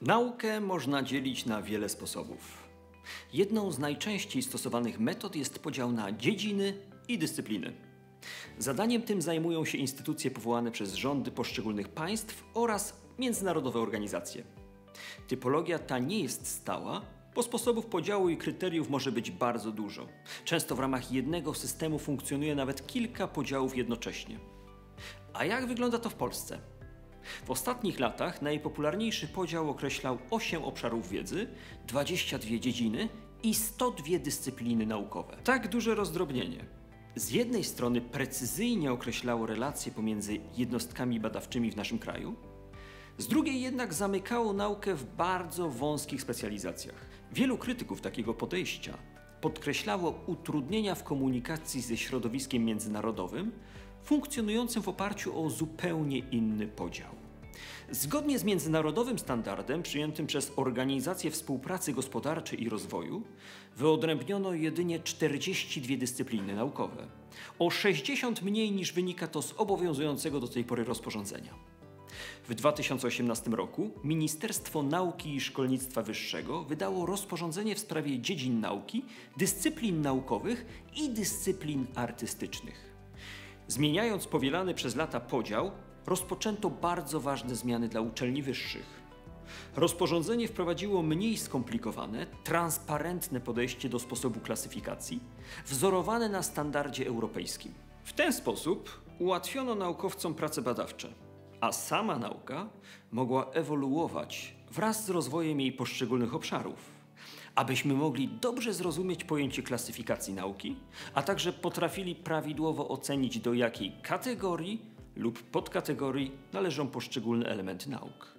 Naukę można dzielić na wiele sposobów. Jedną z najczęściej stosowanych metod jest podział na dziedziny i dyscypliny. Zadaniem tym zajmują się instytucje powołane przez rządy poszczególnych państw oraz międzynarodowe organizacje. Typologia ta nie jest stała, bo sposobów podziału i kryteriów może być bardzo dużo. Często w ramach jednego systemu funkcjonuje nawet kilka podziałów jednocześnie. A jak wygląda to w Polsce? W ostatnich latach najpopularniejszy podział określał 8 obszarów wiedzy, 22 dziedziny i 102 dyscypliny naukowe. Tak duże rozdrobnienie z jednej strony precyzyjnie określało relacje pomiędzy jednostkami badawczymi w naszym kraju, z drugiej jednak zamykało naukę w bardzo wąskich specjalizacjach. Wielu krytyków takiego podejścia podkreślało utrudnienia w komunikacji ze środowiskiem międzynarodowym, funkcjonującym w oparciu o zupełnie inny podział. Zgodnie z międzynarodowym standardem przyjętym przez Organizację Współpracy Gospodarczej i Rozwoju wyodrębniono jedynie 42 dyscypliny naukowe, o 60 mniej niż wynika to z obowiązującego do tej pory rozporządzenia. W 2018 roku Ministerstwo Nauki i Szkolnictwa Wyższego wydało rozporządzenie w sprawie dziedzin nauki, dyscyplin naukowych i dyscyplin artystycznych. Zmieniając powielany przez lata podział, rozpoczęto bardzo ważne zmiany dla uczelni wyższych. Rozporządzenie wprowadziło mniej skomplikowane, transparentne podejście do sposobu klasyfikacji, wzorowane na standardzie europejskim. W ten sposób ułatwiono naukowcom prace badawcze, a sama nauka mogła ewoluować wraz z rozwojem jej poszczególnych obszarów, abyśmy mogli dobrze zrozumieć pojęcie klasyfikacji nauki, a także potrafili prawidłowo ocenić, do jakiej kategorii lub podkategorii należą poszczególne elementy nauk.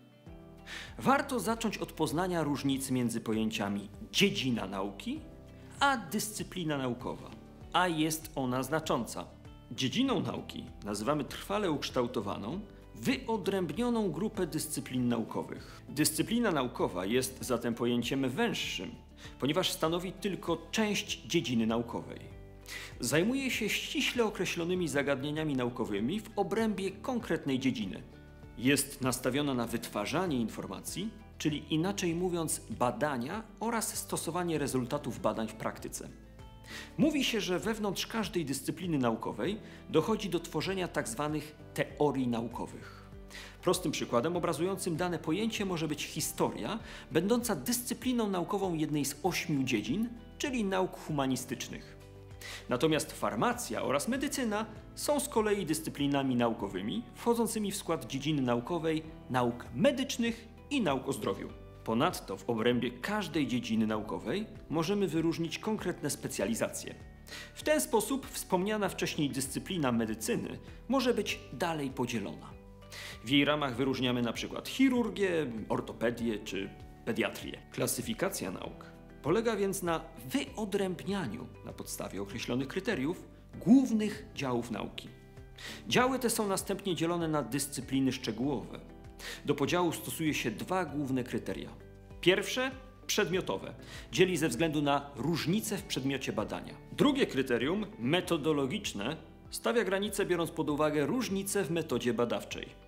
Warto zacząć od poznania różnicy między pojęciami dziedzina nauki a dyscyplina naukowa, a jest ona znacząca. Dziedziną nauki nazywamy trwale ukształtowaną, wyodrębnioną grupę dyscyplin naukowych. Dyscyplina naukowa jest zatem pojęciem węższym, ponieważ stanowi tylko część dziedziny naukowej. Zajmuje się ściśle określonymi zagadnieniami naukowymi w obrębie konkretnej dziedziny. Jest nastawiona na wytwarzanie informacji, czyli inaczej mówiąc badania oraz stosowanie rezultatów badań w praktyce. Mówi się, że wewnątrz każdej dyscypliny naukowej dochodzi do tworzenia tzw. teorii naukowych. Prostym przykładem obrazującym dane pojęcie może być historia, będąca dyscypliną naukową jednej z 8 dziedzin, czyli nauk humanistycznych. Natomiast farmacja oraz medycyna są z kolei dyscyplinami naukowymi wchodzącymi w skład dziedziny naukowej nauk medycznych i nauk o zdrowiu. Ponadto w obrębie każdej dziedziny naukowej możemy wyróżnić konkretne specjalizacje. W ten sposób wspomniana wcześniej dyscyplina medycyny może być dalej podzielona. W jej ramach wyróżniamy np. chirurgię, ortopedię czy pediatrię. Klasyfikacja nauk polega więc na wyodrębnianiu na podstawie określonych kryteriów głównych działów nauki. Działy te są następnie dzielone na dyscypliny szczegółowe. Do podziału stosuje się dwa główne kryteria. Pierwsze – przedmiotowe, dzieli ze względu na różnice w przedmiocie badania. Drugie kryterium – metodologiczne, stawia granice biorąc pod uwagę różnice w metodzie badawczej.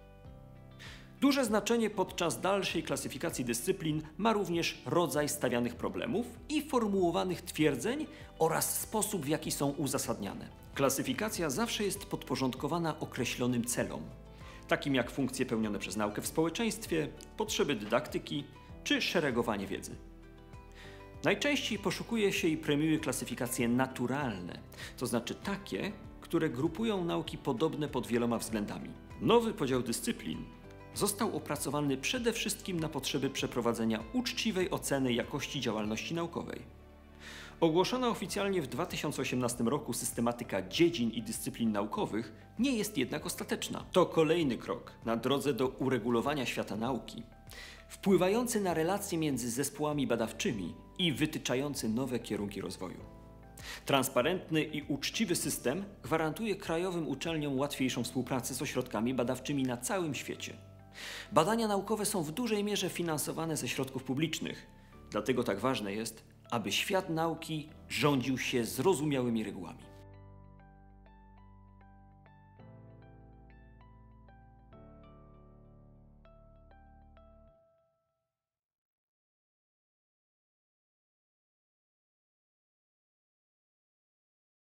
Duże znaczenie podczas dalszej klasyfikacji dyscyplin ma również rodzaj stawianych problemów i formułowanych twierdzeń oraz sposób, w jaki są uzasadniane. Klasyfikacja zawsze jest podporządkowana określonym celom, takim jak funkcje pełnione przez naukę w społeczeństwie, potrzeby dydaktyki czy szeregowanie wiedzy. Najczęściej poszukuje się i premiuje klasyfikacje naturalne, to znaczy takie, które grupują nauki podobne pod wieloma względami. Nowy podział dyscyplin został opracowany przede wszystkim na potrzeby przeprowadzenia uczciwej oceny jakości działalności naukowej. Ogłoszona oficjalnie w 2018 roku systematyka dziedzin i dyscyplin naukowych nie jest jednak ostateczna. To kolejny krok na drodze do uregulowania świata nauki, wpływający na relacje między zespołami badawczymi i wytyczający nowe kierunki rozwoju. Transparentny i uczciwy system gwarantuje krajowym uczelniom łatwiejszą współpracę z ośrodkami badawczymi na całym świecie. Badania naukowe są w dużej mierze finansowane ze środków publicznych, dlatego tak ważne jest, aby świat nauki rządził się zrozumiałymi regułami.